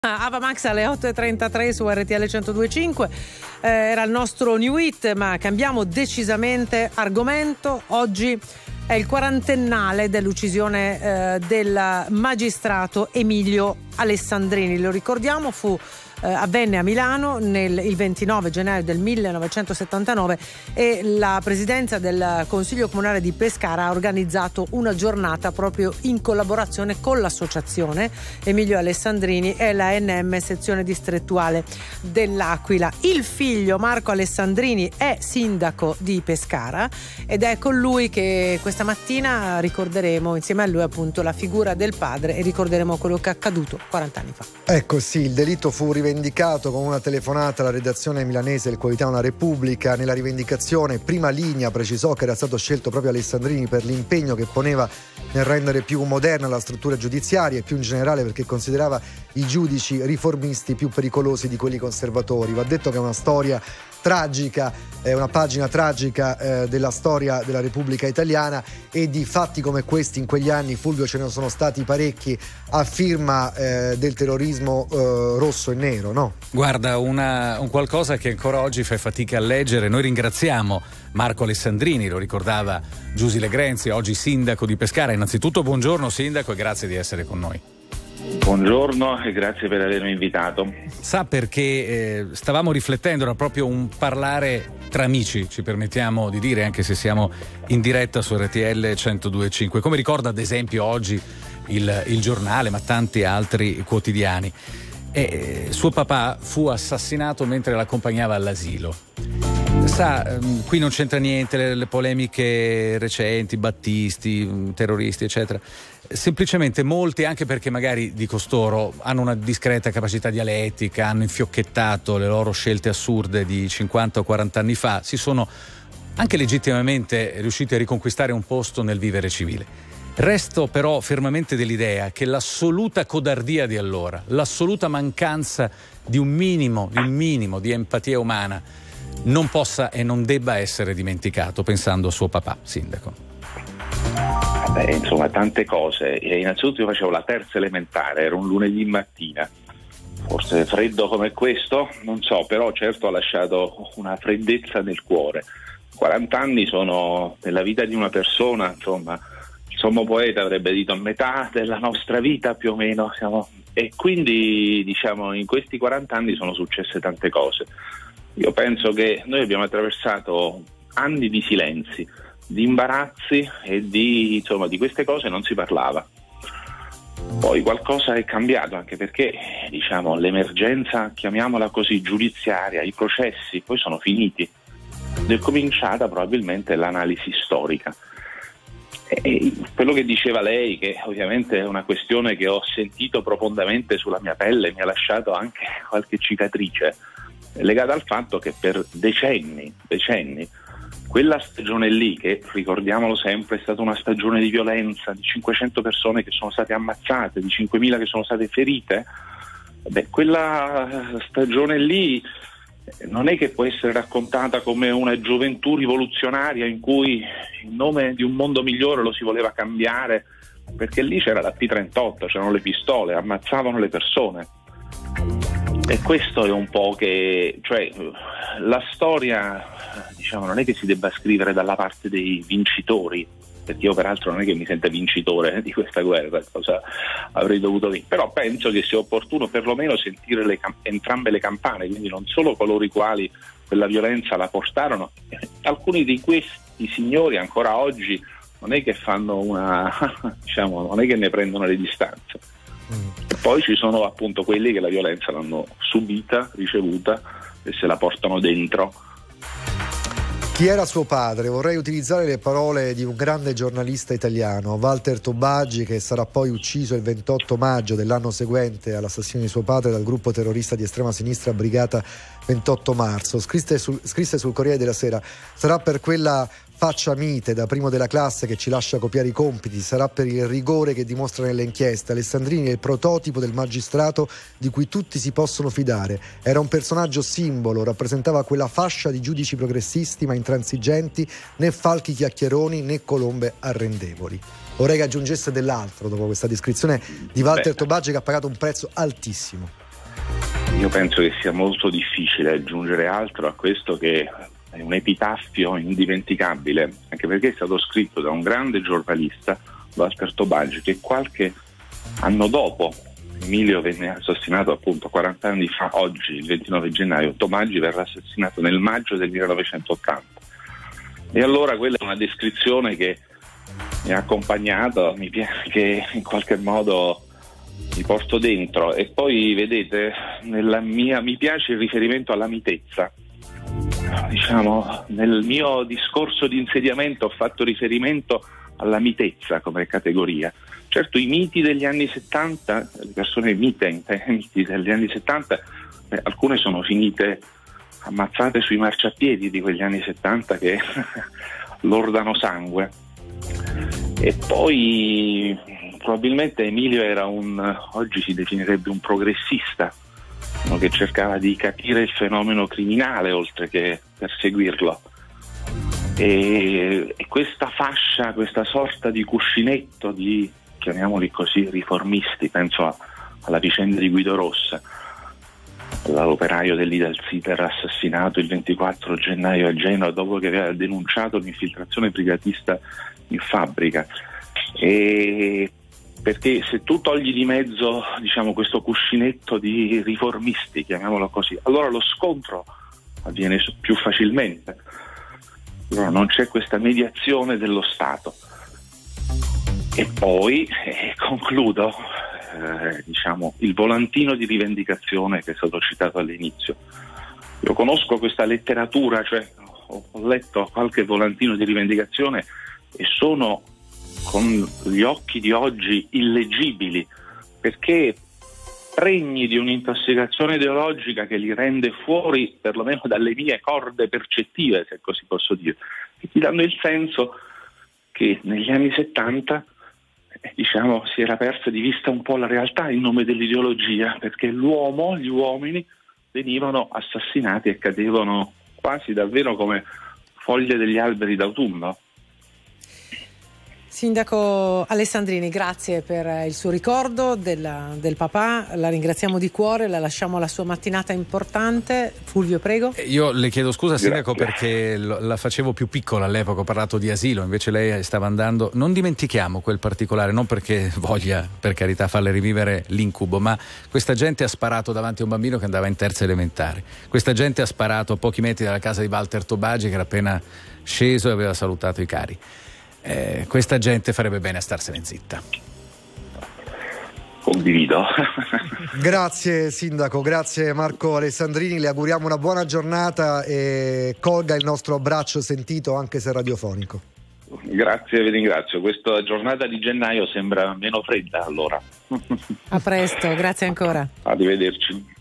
Ava Max alle 8.33 su RTL 102.5. Era il nostro new hit, ma cambiamo decisamente argomento. Oggi è il quarantennale dell'uccisione del magistrato Emilio Alessandrini. Lo ricordiamo, avvenne a Milano il 29 gennaio del 1979 e la presidenza del Consiglio Comunale di Pescara ha organizzato una giornata proprio in collaborazione con l'associazione Emilio Alessandrini e la NM sezione distrettuale dell'Aquila. Il figlio Marco Alessandrini è sindaco di Pescara ed è con lui che questa mattina ricorderemo insieme a lui appunto la figura del padre e ricorderemo quello che è accaduto 40 anni fa. Ecco sì, il delitto fu rivendicato con una telefonata alla redazione milanese del quotidiano La Repubblica. Nella rivendicazione prima linea precisò che era stato scelto proprio Alessandrini per l'impegno che poneva nel rendere più moderna la struttura giudiziaria e più in generale perché considerava i giudici riformisti più pericolosi di quelli conservatori. Va detto che è una storia tragica, è una pagina tragica della storia della Repubblica Italiana e di fatti come questi in quegli anni, Fulvio, ce ne sono stati parecchi a firma del terrorismo rosso e nero, no? Guarda, un qualcosa che ancora oggi fai fatica a leggere. Noi ringraziamo Marco Alessandrini, lo ricordava Giusy Legrenzi, oggi sindaco di Pescara. Innanzitutto buongiorno sindaco e grazie di essere con noi. Buongiorno e grazie per avermi invitato. Sa perché stavamo riflettendo, era proprio un parlare tra amici, ci permettiamo di dire, anche se siamo in diretta su RTL 102.5. Come ricorda ad esempio oggi il giornale, ma tanti altri quotidiani. Suo papà fu assassinato mentre l'accompagnava all'asilo. Sa, qui non c'entra niente le polemiche recenti, Battisti, terroristi, eccetera. Semplicemente molti, anche perché magari di costoro hanno una discreta capacità dialettica, hanno infiocchettato le loro scelte assurde di 50 o 40 anni fa, si sono anche legittimamente riusciti a riconquistare un posto nel vivere civile. Resto però fermamente dell'idea che l'assoluta codardia di allora, l'assoluta mancanza di un minimo di empatia umana non possa e non debba essere dimenticato, pensando a suo papà, sindaco. Insomma, tante cose. Innanzitutto io facevo la terza elementare, era un lunedì mattina, forse freddo come questo, non so, però certo ha lasciato una freddezza nel cuore. 40 anni sono nella vita di una persona, insomma, il sommo poeta avrebbe detto a metà della nostra vita più o meno, e quindi diciamo in questi 40 anni sono successe tante cose. Io penso che noi abbiamo attraversato anni di silenzi, di imbarazzi e di queste cose non si parlava. Poi qualcosa è cambiato, anche perché diciamo l'emergenza, chiamiamola così, giudiziaria, i processi poi sono finiti. È cominciata probabilmente l'analisi storica. E quello che diceva lei, che ovviamente è una questione che ho sentito profondamente sulla mia pelle, mi ha lasciato anche qualche cicatrice, è legata al fatto che per decenni quella stagione lì, che ricordiamolo sempre è stata una stagione di violenza, di 500 persone che sono state ammazzate, di 5.000 che sono state ferite, quella stagione lì non è che può essere raccontata come una gioventù rivoluzionaria in cui in nome di un mondo migliore lo si voleva cambiare, perché lì c'era la P38, c'erano le pistole, ammazzavano le persone. E questo è un po' che, la storia, diciamo, non è che si debba scrivere dalla parte dei vincitori, perché io peraltro non è che mi senta vincitore di questa guerra, cosa avrei dovuto dire, però penso che sia opportuno perlomeno sentire entrambe le campane, quindi non solo coloro i quali quella violenza la portarono, alcuni di questi signori ancora oggi non è che fanno non è che ne prendono le distanze. E poi ci sono appunto quelli che la violenza l'hanno subita, ricevuta e se la portano dentro. Chi era suo padre? Vorrei utilizzare le parole di un grande giornalista italiano, Walter Tobagi, che sarà poi ucciso il 28 maggio dell'anno seguente all'assassinio di suo padre dal gruppo terrorista di estrema sinistra Brigata 28 marzo. Scrisse sul Corriere della Sera: sarà per quella faccia mite da primo della classe che ci lascia copiare i compiti, sarà per il rigore che dimostra nelle inchieste. Alessandrini è il prototipo del magistrato di cui tutti si possono fidare. Era un personaggio simbolo, rappresentava quella fascia di giudici progressisti ma intransigenti, né falchi chiacchieroni né colombe arrendevoli. Vorrei che aggiungesse dell'altro dopo questa descrizione di Walter Tobagi, che ha pagato un prezzo altissimo. Io penso che sia molto difficile aggiungere altro a questo, che è un epitaffio indimenticabile, anche perché è stato scritto da un grande giornalista, Walter Tobagi, che qualche anno dopo Emilio venne assassinato, appunto 40 anni fa, oggi il 29 gennaio, Tobagi verrà assassinato nel maggio del 1980. E allora quella è una descrizione che mi ha accompagnato, che in qualche modo mi porto dentro. E poi vedete, mi piace il riferimento alla mitezza. Diciamo, nel mio discorso di insediamento ho fatto riferimento alla mitezza come categoria. Certo, i miti degli anni 70, le persone miti degli anni 70, alcune sono finite ammazzate sui marciapiedi di quegli anni 70 che lordano sangue. E poi probabilmente Emilio era oggi si definirebbe un progressista, uno che cercava di capire il fenomeno criminale oltre che perseguirlo. E questa fascia, questa sorta di cuscinetto di, chiamiamoli così, riformisti, penso alla vicenda di Guido Rossa, l'operaio dell'Idalsiter assassinato il 24 gennaio a Genova dopo che aveva denunciato l'infiltrazione privatista in fabbrica. E perché se tu togli di mezzo, diciamo, questo cuscinetto di riformisti, chiamiamolo così, allora lo scontro avviene più facilmente. Allora non c'è questa mediazione dello Stato. E poi concludo, diciamo, il volantino di rivendicazione che è stato citato all'inizio. Io conosco questa letteratura, cioè ho letto qualche volantino di rivendicazione e sono con gli occhi di oggi illeggibili, perché pregni di un'intossicazione ideologica che li rende fuori perlomeno dalle mie corde percettive, se così posso dire, che ti danno il senso che negli anni 70 diciamo si era persa di vista un po' la realtà in nome dell'ideologia, perché gli uomini venivano assassinati e cadevano quasi davvero come foglie degli alberi d'autunno. Sindaco Alessandrini, grazie per il suo ricordo del papà, la ringraziamo di cuore, la lasciamo alla sua mattinata importante. Fulvio, prego. Io le chiedo scusa, Sindaco, perché la facevo più piccola all'epoca, ho parlato di asilo, invece lei stava andando. Non dimentichiamo quel particolare, non perché voglia, per carità, farle rivivere l'incubo, ma questa gente ha sparato davanti a un bambino che andava in terza elementare. Questa gente ha sparato a pochi metri dalla casa di Walter Tobagi, che era appena sceso e aveva salutato i cari. Questa gente farebbe bene a starsene zitta. Condivido. Grazie Sindaco, grazie Marco Alessandrini, le auguriamo una buona giornata e colga il nostro abbraccio sentito anche se radiofonico. Grazie, vi ringrazio. Questa giornata di gennaio sembra meno fredda allora. A presto, grazie ancora. Arrivederci.